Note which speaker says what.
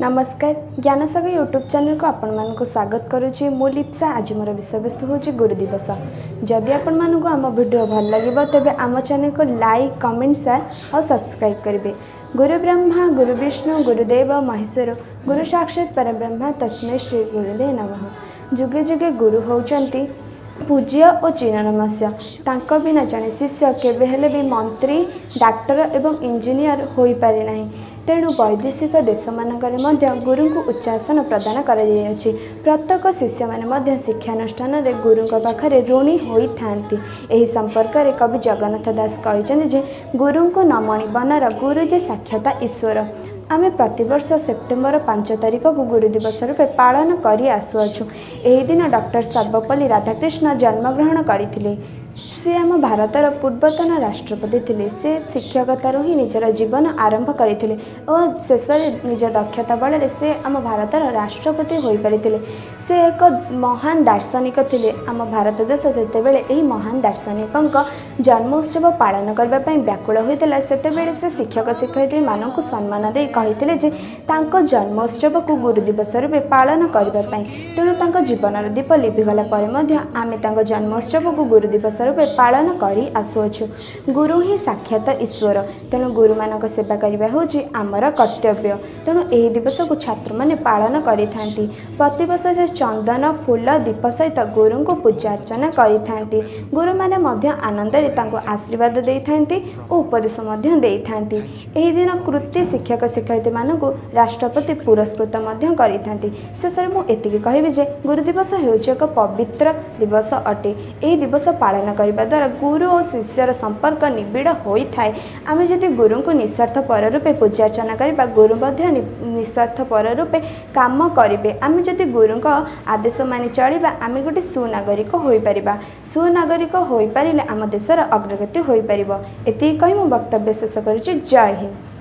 Speaker 1: नमस्कार Gyansagar YouTube channel को आपण मानक स्वागत करुच्ची मु लिप्सा। आज मोर विषय वस्तु हूँ गुरु दिवस। जदि आपण मानक आम वीडियो भल लगे तेब आम चैनल को लाइक कमेंट शेयर और सब्सक्राइब करेंगे। गुरु ब्रह्मा गुरु विष्णु गुरुदेव महेश्वर गुरु साक्षात परब्रह्म तस्मै श्री गुरुदेव नमः। जुगे जुगे गुरु होउचंती पूज्य और चिरनमस्या। तांको बिना जने शिष्य केबे हेले भी मंत्री डाक्टर एवं इंजीनियर होई पारे नाही। तेणु वैदेशिक देश मानकरे मध्य गुरु को उच्चासन प्रदान कर प्रत्येक शिष्य माने शिक्षानुष्ठान रे गुरु पाखरे ऋणी होई थांती। एही संपर्क रे कवि जगन्नाथ दास कहते जे गुरु को नमणि बनर गुरु जे साक्षात ईश्वर। आमे प्रतिवर्ष सेप्टेम्बर 5 तारिख को गुरु दिवस रूपे पालन करी आसुअछु। एही दिन डॉक्टर सर्वपल्ली राधाकृष्ण जन्मग्रहण करथिले। से आम भारतर पूर्वतन राष्ट्रपति थे। से शिक्षकतार ही निजर जीवन आरंभ करते और शेष निज दक्षता बल से आम भारतर राष्ट्रपति हो पारे। से एक महान दार्शनिक थे। आम भारत देश से महान दार्शनिक जन्मोत्सव पालन करने व्याकुल होता से से शिक्षक शिक्षयित्री मानक सम्मान दे कहते जे जन्मोत्सव को गुरु दिवस रूपे पालन करने। तेणु जीवन दीप लिभिगला आम जन्मोत्सव को गुरु दिवस रूपे पालन करी आसुअछु। गुरु ही साक्षात ईश्वर। तेणु गुरु मानक सेवा करबा होची आमर कर्तव्य। तेणु एही दिवस को छात्र माने पालन करिथांती। प्रतिवर्ष से चंदन फूल दीप सहित गुरु को पूजा अर्चना करिथांती। गुरु माने मध्य आनंद रे तांको आशीर्वाद देइथांती और उपदेश मध्य देइथांती। एही दिन कृत्य शिक्षक शिक्षयित्री मानक राष्ट्रपति पुरस्कृत मध्य करिथांती। शेषରେ मु एतिकी कहबी जे गुरु दिवस हेउची एक पवित्र दिवस अटे। एही दिवस पालन करने द्वारा गुरु और शिष्यर संपर्क निबिड़ होता है। आम जदि गुरु को निस्वार्थ पर रूपे पूजा अर्चना करवा गुरु निस्वार्थ पर रूपे काम करेंगे। आम जदि गुरु आदेश मानि चलिबा आम गोटे सुनागरिक हो पारिबा। सुनागरिक हो पारिले आम देशर अग्रगति हो पारिबो। एति कहि मु वक्तव्य शेष करुछि। जय हिंद।